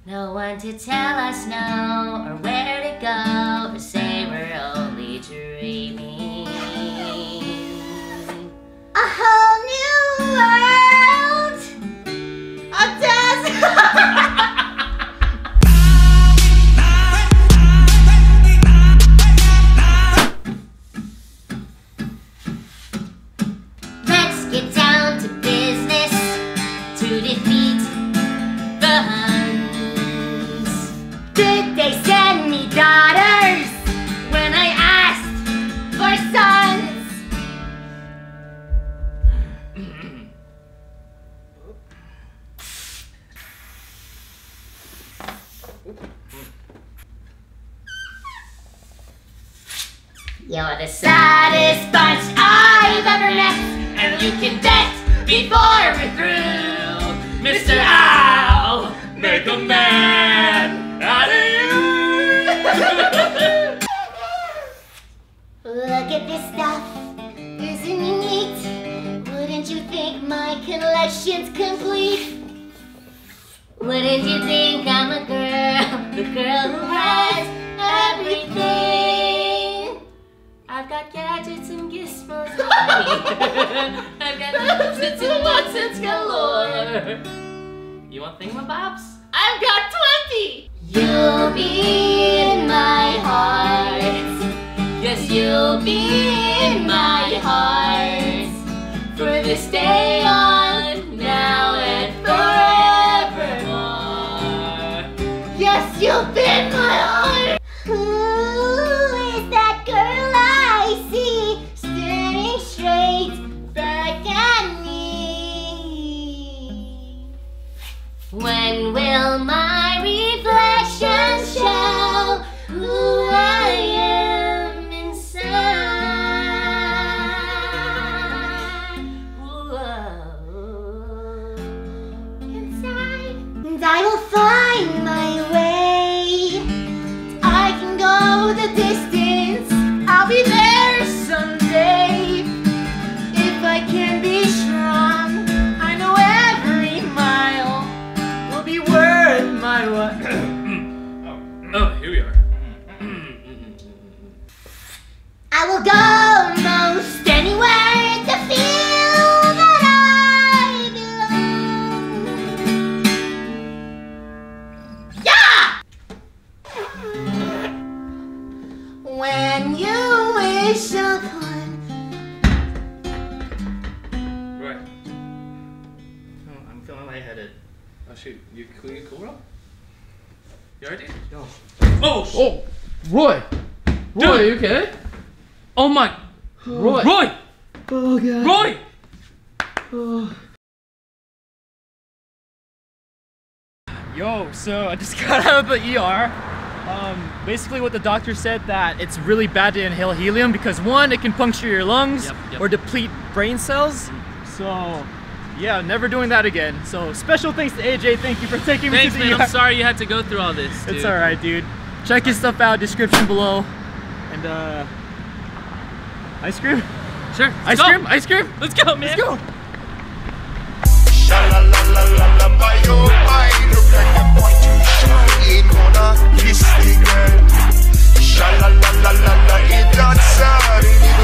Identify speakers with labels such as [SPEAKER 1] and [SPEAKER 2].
[SPEAKER 1] No one to tell us no, or where to go, or say we're only dreaming. A whole new world of desert. Let's get down to business to defeat the Huns. Did they send me daughters when I asked for sons? You're the saddest bunch I've ever met, and you can bet before we're through, Mr. I'll make a man out of you. Look at this stuff, isn't it neat? Wouldn't you think my collection's complete? Wouldn't you think I'm a girl, the girl who has everything? I've got gadgets and gizmos. I've got gadgets and Watsons galore. You want thingamabobs? I've got 20! You'll be in my heart. Yes, you'll be in my heart. For this day on, now and forevermore. Yes, you'll be in my heart. Who is that girl I see staring straight back at me? When will my reflection show who I am inside? Whoa. Inside. And I will find my way. I can go the distance. I'll be there someday. If I can be strong, I know every mile will be worth my while.
[SPEAKER 2] Oh, here we are.
[SPEAKER 1] I will go most anywhere to feel that I belong. Yeah! When you wish upon.
[SPEAKER 2] Right.
[SPEAKER 3] Oh, I'm feeling lightheaded.
[SPEAKER 2] Oh shoot, you cool, bro? You alright, dude?
[SPEAKER 3] Yo.
[SPEAKER 2] Oh!
[SPEAKER 4] Oh, Roy! Roy, are you okay?
[SPEAKER 2] Oh my!
[SPEAKER 4] Roy!
[SPEAKER 2] Roy!
[SPEAKER 4] Oh god.
[SPEAKER 2] Roy!
[SPEAKER 4] Oh.
[SPEAKER 3] Yo, so I just got out of the ER. Basically what the doctor said that it's really bad to inhale helium because one, it can puncture your lungs or deplete brain cells. So yeah, never doing that again. So special thanks to AJ, thank you for taking me to the ER.
[SPEAKER 2] I'm sorry you had to go through all this, dude.
[SPEAKER 3] It's alright, dude. Check his stuff out, description below. And ice cream?
[SPEAKER 2] Sure.
[SPEAKER 3] Ice cream? Ice cream?
[SPEAKER 2] Let's go, man.
[SPEAKER 3] Let's go.
[SPEAKER 5] Sha-la-la-la-la-la, by your mind, look like a boy to shine. Gonna kiss the girl. Sha-la-la-la-la-la, it don't sound